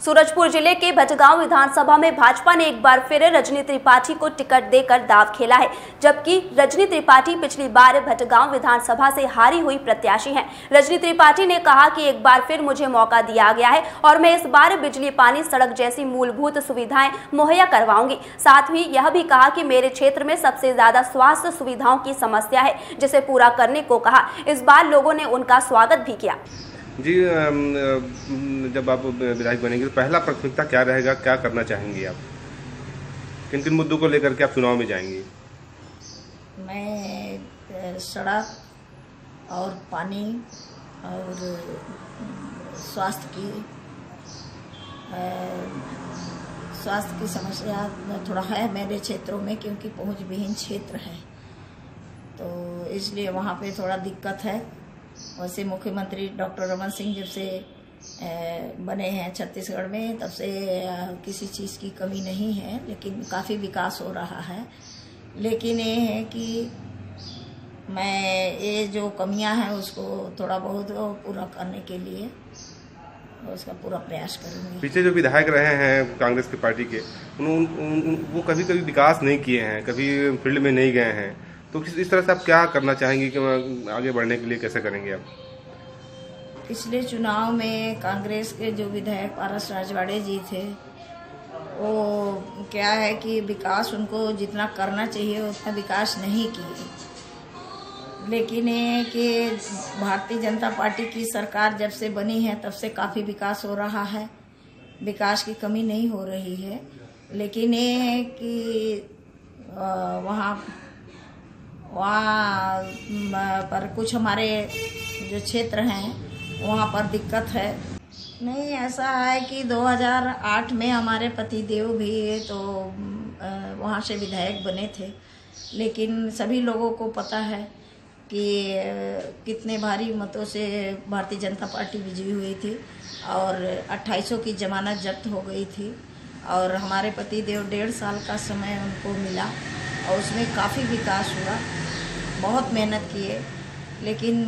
सूरजपुर जिले के भटगांव विधानसभा में भाजपा ने एक बार फिर रजनी त्रिपाठी को टिकट देकर दांव खेला है, जबकि रजनी त्रिपाठी पिछली बार भटगांव विधानसभा से हारी हुई प्रत्याशी हैं। रजनी त्रिपाठी ने कहा कि एक बार फिर मुझे मौका दिया गया है और मैं इस बार बिजली, पानी, सड़क जैसी मूलभूत सुविधाएं मुहैया करवाऊंगी। साथ ही यह भी कहा कि मेरे क्षेत्र में सबसे ज्यादा स्वास्थ्य सुविधाओं की समस्या है, जिसे पूरा करने को कहा। इस बार लोगों ने उनका स्वागत भी किया। जी, जब आप विधायक बनेंगे तो पहला प्राथमिकता क्या रहेगा, क्या करना चाहेंगी आप? किन किन मुद्दों को लेकर के आप चुनाव में जाएंगी? मैं सड़क और पानी और स्वास्थ्य की समस्या थोड़ा है मेरे क्षेत्रों में, क्योंकि पहुंच विहीन क्षेत्र है, तो इसलिए वहाँ पे थोड़ा दिक्कत है। वैसे मुख्यमंत्री डॉक्टर रमन सिंह जब से बने हैं छत्तीसगढ़ में, तब से किसी चीज़ की कमी नहीं है, लेकिन काफ़ी विकास हो रहा है। लेकिन ये है कि मैं ये जो कमियां हैं उसको थोड़ा बहुत पूरा करने के लिए उसका पूरा प्रयास करूँगी। पीछे जो विधायक रहे हैं कांग्रेस की पार्टी के, वो कभी कभी विकास नहीं किए हैं, कभी फील्ड में नहीं गए हैं, तो इस तरह से आप क्या करना चाहेंगे कि आगे बढ़ने के लिए कैसे करेंगे आप? पिछले चुनाव में कांग्रेस के जो विधायक पारस राजवाड़े जी थे, वो क्या है कि विकास उनको जितना करना चाहिए उतना विकास नहीं किए। लेकिन ये कि भारतीय जनता पार्टी की सरकार जब से बनी है तब से काफ़ी विकास हो रहा है, विकास की कमी नहीं हो रही है। लेकिन ये है कि वहाँ पर कुछ हमारे जो क्षेत्र हैं वहाँ पर दिक्कत है। नहीं, ऐसा है कि 2008 में हमारे पतिदेव भी तो वहाँ से विधायक बने थे, लेकिन सभी लोगों को पता है कि कितने भारी मतों से भारतीय जनता पार्टी विजयी हुई थी और 2800 की जमानत जब्त हो गई थी, और हमारे पतिदेव 1.5 साल का समय उनको मिला और उसमें काफ़ी विकास हुआ, बहुत मेहनत किए। लेकिन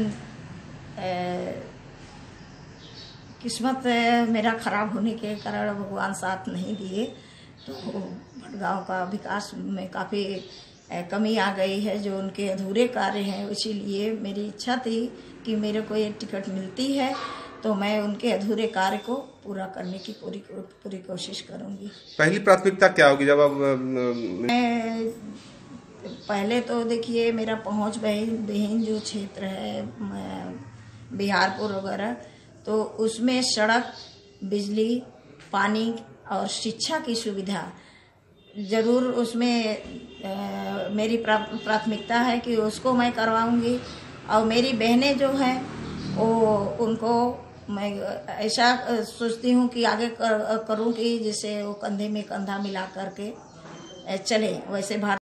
किस्मत मेरा खराब होने के कारण भगवान साथ नहीं दिए, तो भटगांव का विकास में काफ़ी कमी आ गई है, जो उनके अधूरे कार्य हैं। इसीलिए मेरी इच्छा थी कि मेरे को ये टिकट मिलती है तो मैं उनके अधूरे कार्य को पूरा करने की पूरी कोशिश करूँगी। पहली प्राथमिकता क्या होगी जब आप? पहले तो देखिए, मेरा पहुंच विहीन जो क्षेत्र है बिहारपुर वगैरह, तो उसमें सड़क, बिजली, पानी और शिक्षा की सुविधा ज़रूर उसमें मेरी प्राथमिकता है कि उसको मैं करवाऊंगी। और मेरी बहनें जो हैं वो उनको मैं ऐसा सोचती हूँ कि आगे करूँ कि जिससे वो कंधे में कंधा मिला करके चले। वैसे